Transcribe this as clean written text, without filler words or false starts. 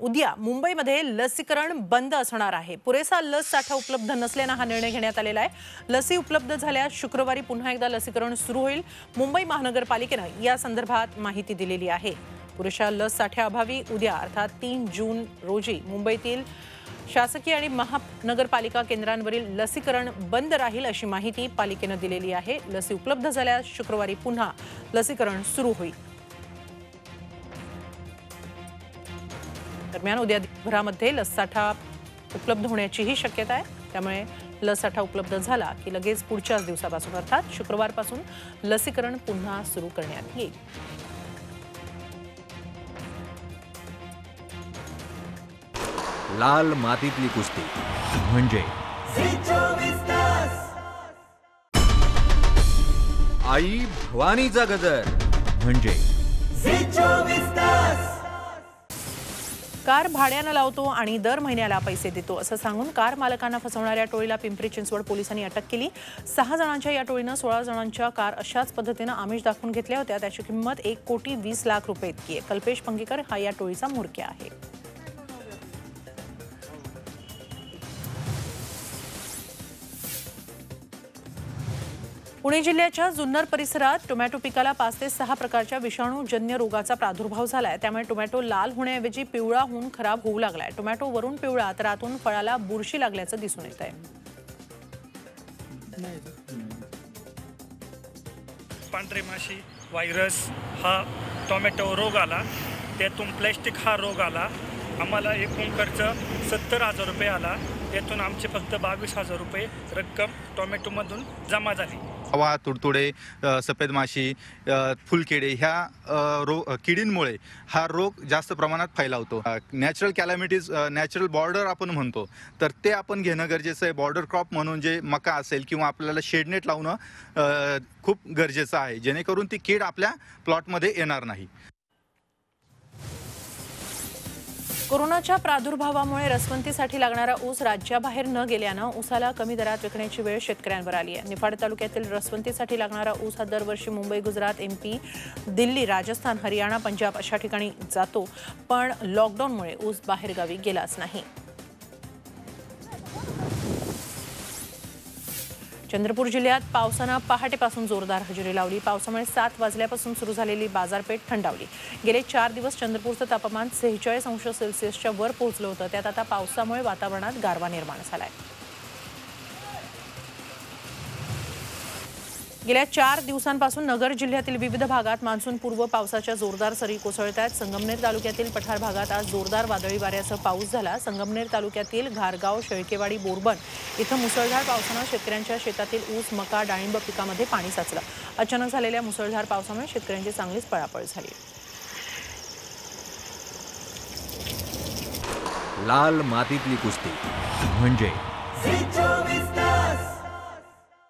उद्या मुंबईमध्ये लसीकरण बंद असणार आहे। पुरेसा लस साठा उपलब्ध नसल्याने हा निर्णय घेण्यात आलेला आहे। लसी उपलब्ध झाल्यास शुक्रवारी पुन्हा एकदा लसीकरण सुरू होईल। मुंबई महानगरपालिकेने या संदर्भात माहिती दिलेली आहे। पुरेशा लस साठ्याअभावी उद्या अर्थात 3 जून रोजी मुंबईतील शासकीय आणि महानगरपालिका केंद्रांवरील लसीकरण बंद राहील अशी माहिती पालिकेने दिलेली आहे। लसी उपलब्ध झाल्यास शुक्रवारी पुन्हा लसीकरण सुरू होईल। दरम्यान उद्या दिवसभरामध्ये लस साठा उपलब्ध होण्याचीही शक्यता आहे। त्यामुळे लस साठा उपलब्ध झाला की लगेच पुढच्याच दिवसापासून अर्थात शुक्रवारपासून लसीकरण पुन्हा सुरू करण्यात येईल। लाल मातीतली कुस्ती म्हणजे आई भवानीचा गजर म्हणजे कार भाड्यानं लावतो आणि दर महिन्याला पैसे देतो असं सांगून कार मालकांना फसवणाऱ्या टोळीला पिंपरी चिंचवड पोलिसांनी अटक केली। 6 जणांच्या या टोळीनं 16 जणांच्या कार अशाच पद्धतीने आमिष दाखवून घेतल्या होत्या। त्याची किंमत 1,20,00,000 रुपये इतकी आहे। कल्पेश पंगीकर हा या टोळीचा म्होरक्या आहे। पुणे जिल्ह्याच्या जुन्नर परिसरात टोमॅटो पिकाला 5 ते 6 प्रकारच्या विषाणूजन्य रोगाचा प्रादुर्भाव झालाय। त्यामुळे टोमॅटो लाल होण्याऐवजी पिवळा होऊन खराब होऊ लागलाय। टोमॅटो वरून पिवळा तर आतून फळाला बुरशी लागल्याचं दिसून येत आहे। पांढरी माशी व्हायरस हा टोमॅटो रोग आला, त्यातून प्लॅस्टिक हा रोग आला। आम्हाला एकूण खर्च 70,000 रुपये आला। त्यातून आमचे फक्त 22,000 रुपये रक्कम टोमॅटोमधून जमा झाली। हवा, तुडतुडे, सफेद माशी, फुलकिडे ह्या किडींमुळे हा रोग जास्त प्रमाणात फैलावतो। नॅचरल कॅलॅमिटीज, नॅचरल बॉर्डर आपण म्हणतो, तर ते आपण घेणं गरजेचं आहे। बॉर्डर क्रॉप म्हणून जे मका असेल किंवा आपल्याला शेडनेट लावणं खूप गरजेचं आहे, जेणेकरून ती कीड आपल्या प्लॉटमध्ये येणार नाही। कोरोनाच्या प्रादुर्भावामुळे रसवंतीसाठी लागणारा ऊस राज्याबाहेर न गेल्यानं ऊसाला कमी दरात विकण्याची वेळ शेतकऱ्यांवर आली आहे। निफाड तालुक्यातील रसवंतीसाठी लागणारा ऊस हा दरवर्षी मुंबई, गुजरात, MP, दिल्ली, राजस्थान, हरियाणा, पंजाब अशा ठिकाणी जातो, पण लॉकडाऊनमुळे ऊस बाहेरगावी गेलाच नाही। चंद्रपूर जिल्ह्यात पावसानं पहाटेपासून जोरदार हजेरी लावली। पावसामुळे 7 वाजल्यापासून सुरू झालेली बाजारपेठ थंडावली। गेले 4 दिवस चंद्रपूरचं तापमान 46°C वर पोहोचलं होतं। त्यात आता पावसामुळे वातावरणात गारवा निर्माण झालाय। गेल्या 4 दिवसांपासून नगर जिल्ह्यातील विविध भागात मान्सूनपूर्व पावसाच्या जोरदार सरी कोसळत आहेत। संगमनेर तालुक्यातील पठार भागात आज जोरदार वादळी वाऱ्यासह पाऊस झाला। संगमनेर तालुक्यातील घारगाव, शेळकेवाडी, बोरबन इथं मुसळधार पावसानं शेतकऱ्यांच्या शेतातील ऊस, मका, डाळिंब पिकामध्ये पाणी साचलं। अचानक झालेल्या मुसळधार पावसामुळे शेतकऱ्यांची चांगलीच पळापळ झाली। लाल मातीतली कुस्ती म्हणजे